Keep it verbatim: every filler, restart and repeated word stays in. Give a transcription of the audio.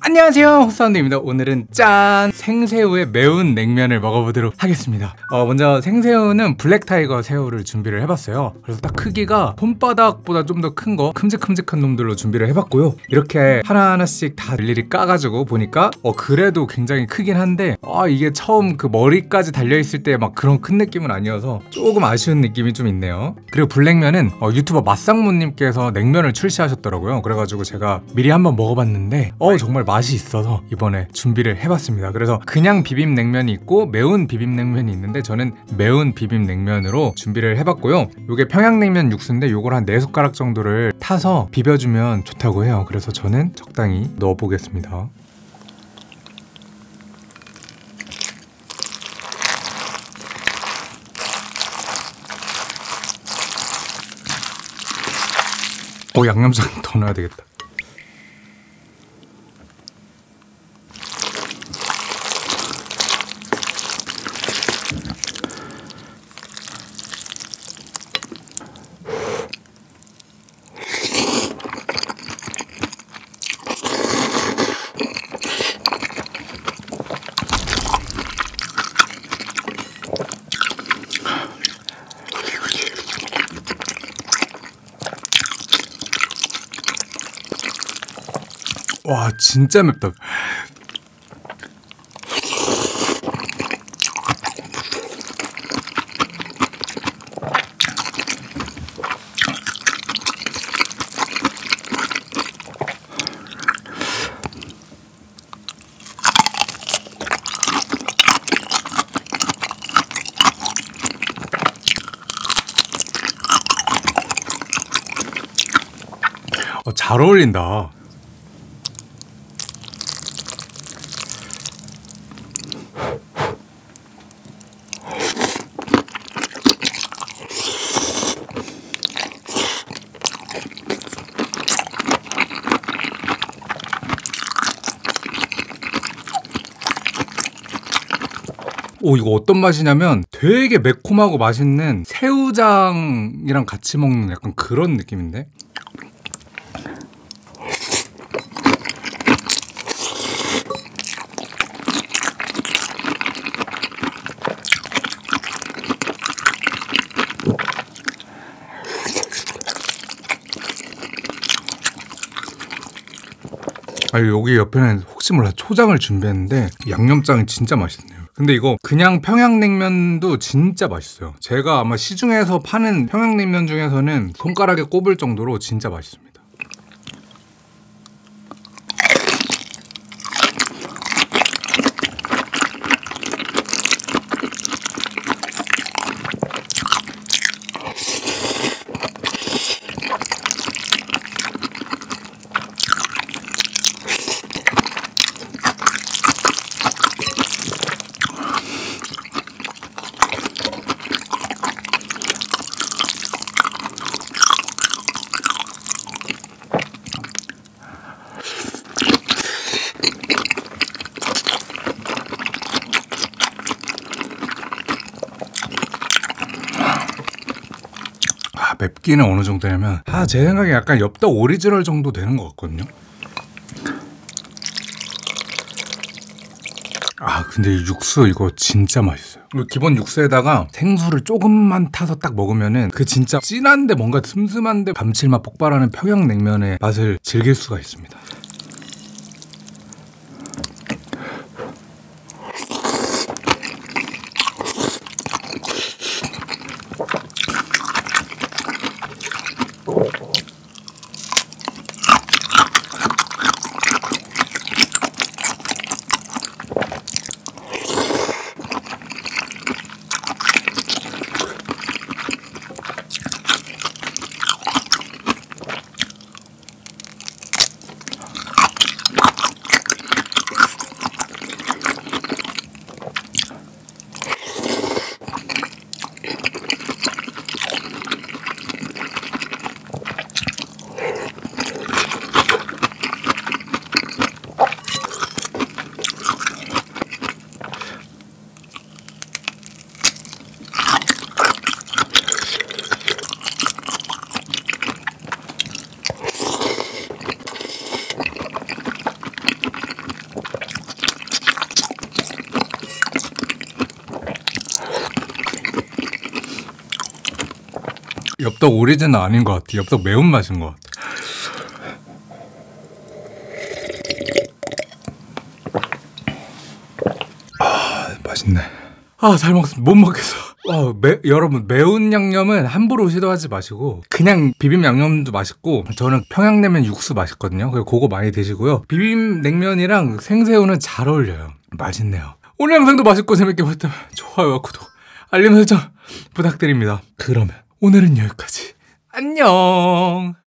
안녕하세요, 호사운드입니다. 오늘은 짠! 생새우의 매운 냉면을 먹어보도록 하겠습니다. 어, 먼저 생새우는 블랙타이거 새우를 준비를 해봤어요. 그래서 딱 크기가 손바닥보다 좀 더 큰 거 큼직큼직한 놈들로 준비를 해봤고요. 이렇게 하나하나씩 다 일일이 까가지고 보니까 어 그래도 굉장히 크긴 한데 아 이게 처음 그 머리까지 달려있을 때 막 그런 큰 느낌은 아니어서 조금 아쉬운 느낌이 좀 있네요. 그리고 블랙면은 어, 유튜버 맛상무님께서 냉면을 출시하셨더라고요. 그래가지고 제가 미리 한번 먹어봤는데 어 정말 맛이 있어서 이번에 준비를 해봤습니다. 그래서 그냥 비빔냉면이 있고 매운 비빔냉면이 있는데 저는 매운 비빔냉면으로 준비를 해봤고요. 요게 평양냉면 육수인데 요걸 한 네 숟가락 정도를 타서 비벼주면 좋다고 해요. 그래서 저는 적당히 넣어보겠습니다. 어 양념장 더 넣어야 되겠다. 와 진짜 맵다. 어, 잘 어울린다. 오 이거 어떤 맛이냐면 되게 매콤하고 맛있는 새우장이랑 같이 먹는 약간 그런 느낌인데? 아 여기 옆에는 혹시 몰라 초장을 준비했는데 양념장이 진짜 맛있네요. 근데 이거 그냥 평양냉면도 진짜 맛있어요. 제가 아마 시중에서 파는 평양냉면 중에서는 손가락에 꼽을 정도로 진짜 맛있습니다. 맵기는 어느 정도냐면 아, 제 생각에 약간 엽떡 오리지널 정도 되는 것 같거든요. 아 근데 이 육수 이거 진짜 맛있어요. 기본 육수에다가 생수를 조금만 타서 딱 먹으면은 그 진짜 진한데 뭔가 슴슴한데 감칠맛 폭발하는 평양냉면의 맛을 즐길 수가 있습니다. 엽떡 오리지는 아닌 것 같아. 엽떡 매운맛인 것 같아. 아, 맛있네. 아, 잘 먹었습니다. 못 먹겠어. 와, 매, 여러분 매운 양념은 함부로 시도하지 마시고 그냥 비빔 양념도 맛있고 저는 평양냉면 육수 맛있거든요. 그래서 그거 많이 드시고요. 비빔냉면이랑 생새우는 잘 어울려요. 맛있네요. 오늘 영상도 맛있고 재밌게 보셨다면 좋아요와 구독, 알림 설정 부탁드립니다. 그러면 오늘은 여기까지. 안녕.